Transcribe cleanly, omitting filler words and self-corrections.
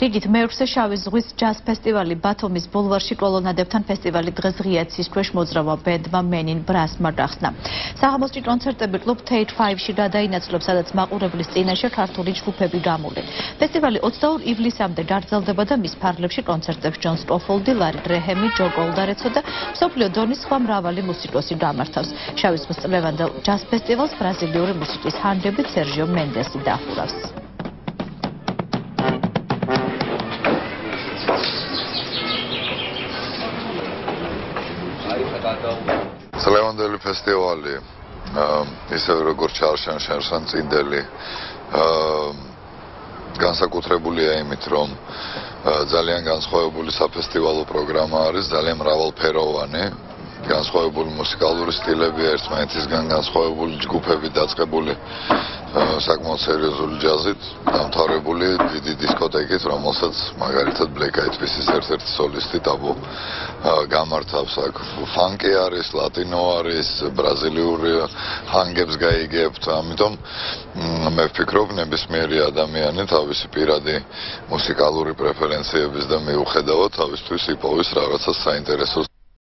რიგით მეექვსე შავი ზღვის ჯაზ ფესტივალი ბათუმის ბულვარში კლოლონადებთან ფესტივალი დღეს ღიაცის ქვეშ მოძრავა ბენდმა Men in Brass-მა გახსნა. საღამოს კონცერტები კლუბ Tate 5-ში გადაინაცვლებს, სადაც მაყურებლის წინაშე ქართული ჯგუფები გამოვიდნენ. ფესტივალი 22 ივლისამდე გაგრძელდება და მის ფარგლებში კონცერტებს ჯონ სტოფოლდი, ლარი გრეჰემი, ჯო გოლდარეცო და მსოფლიო დონის სხვა მრავალი მუსიკოსი გამართავს. შავი ზღვის წლევანდელ ჯაზ ფესტივალს ბრაზილიური მუსიკის ჰანგები სერჟიო მენდესი დაახურავს. წლევანდელი ფესტივალი ისევ როგორც შარშან წინდელი განსაკუთრებულია იმით, რომ ძალიან განსხვავებული საფესტივალო პროგრამა არის, ძალიან მრავალფეროვანი, განსხვავებული მუსიკალური სტილები, ერთმანეთისგან განსხვავებული ჯგუფები დაწყებული საკმაოდ სერიოზული ჯაზით, დამთავრებული დიდი დისკოტეკით, რომელსაც მაგალითად Black Eyed Peas-ის ერთ-ერთი სოლისტი ტაბუ გამართავს. აქ ფანკი არის, ლატინო არის, ბრაზილიური ჰანგებს გაიგებთ, ამიტომ მე ვფიქრობ, ნებისმიერი ადამიანი თავისი პირადი მუსიკალური პრეფერენციების და მიუხედავად თავისთვის იპოვის რაღაცა საინტერესოს.